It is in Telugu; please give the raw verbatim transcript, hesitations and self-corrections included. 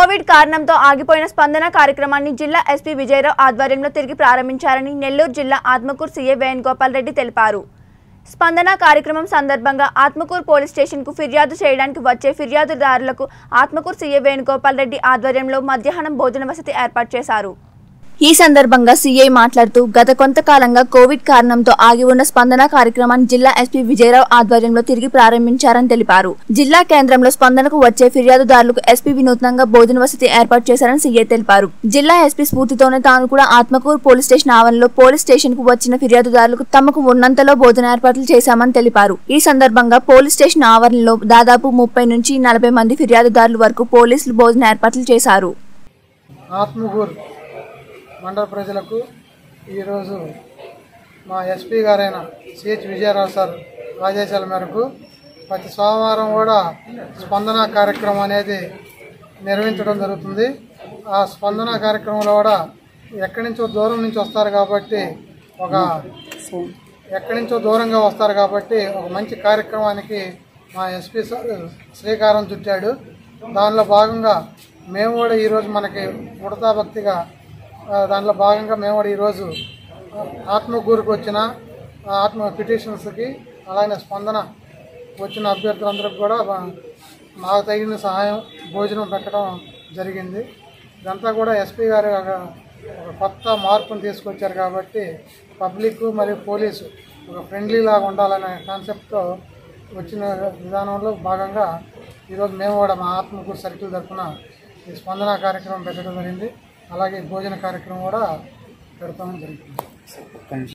కోవిడ్ కారణంతో ఆగిపోయిన స్పందన కార్యక్రమాన్ని జిల్లా ఎస్పీ విజయరావు ఆధ్వర్యంలో తిరిగి ప్రారంభించారని నెల్లూరు జిల్లా ఆత్మకూరు సీఐ వేణుగోపాల్ రెడ్డి తెలిపారు. స్పందన కార్యక్రమం సందర్భంగా ఆత్మకూరు పోలీస్ స్టేషన్కు ఫిర్యాదు చేయడానికి వచ్చే ఫిర్యాదుదారులకు ఆత్మకూరు సీఐ వేణుగోపాల్ రెడ్డి ఆధ్వర్యంలో మధ్యాహ్నం భోజన వసతి ఏర్పాటు చేశారు. ఈ సందర్భంగా సీఐ మాట్లాడుతూ గత కొంతకాలంగా కోవిడ్ కారణంతో ఆగి ఉన్న స్పందన కార్యక్రమాన్ని జిల్లా ఎస్పీ విజయరావు ఆధ్వర్యంలో తిరిగి ప్రారంభించారని తెలిపారు. జిల్లా కేంద్రంలో స్పందనకు వచ్చే ఫిర్యాదుదారులకు ఎస్పీ వినూత్నంగా భోజన వసతి ఏర్పాటు చేశారని సీఐ తెలిపారు. జిల్లా ఎస్పీ స్ఫూర్తితోనే తాను కూడా ఆత్మకూరు పోలీస్ స్టేషన్ ఆవరణలో పోలీస్ స్టేషన్ కు వచ్చిన ఫిర్యాదుదారులకు తమకు ఉన్నంతలో భోజన ఏర్పాట్లు చేశామని తెలిపారు. ఈ సందర్భంగా పోలీస్ స్టేషన్ ఆవరణలో దాదాపు ముప్పై నుంచి నలభై మంది ఫిర్యాదుదారుల వరకు పోలీసులు భోజన ఏర్పాట్లు చేశారు. ఆత్మకూరు మండల ప్రజలకు ఈరోజు మా ఎస్పీ గారైన సిహెచ్ విజయరావు సార్ ఆదేశాల మేరకు ప్రతి సోమవారం కూడా స్పందన కార్యక్రమం అనేది నిర్వహించడం జరుగుతుంది. ఆ స్పందన కార్యక్రమంలో కూడా ఎక్కడి నుంచో దూరం నుంచి వస్తారు కాబట్టి ఒక ఎక్కడి నుంచో దూరంగా వస్తారు కాబట్టి ఒక మంచి కార్యక్రమానికి మా ఎస్పీ సార్ శ్రీకారం చుట్టాడు. దానిలో భాగంగా మేము కూడా ఈరోజు మనకి ఉడతా భక్తిగా దాంట్లో భాగంగా మేము కూడా ఈరోజు ఆత్మకూరుకు వచ్చిన ఆత్మ పిటిషన్స్కి అలాగే స్పందన వచ్చిన అభ్యర్థులందరికీ కూడా మాకు తగిన సహాయం భోజనం పెట్టడం జరిగింది. ఇదంతా కూడా ఎస్పీ గారు ఒక కొత్త మార్పును తీసుకొచ్చారు కాబట్టి పబ్లిక్ మరియు పోలీసు ఒక ఫ్రెండ్లీ లాగా ఉండాలనే కాన్సెప్ట్తో వచ్చిన విధానంలో భాగంగా ఈరోజు మేము కూడా మా ఆత్మకూరు సర్కిల్ తరఫున ఈ స్పందన కార్యక్రమం పెట్టడం జరిగింది. అలాగే భోజన కార్యక్రమం కూడా పెడతామని జరిగింది.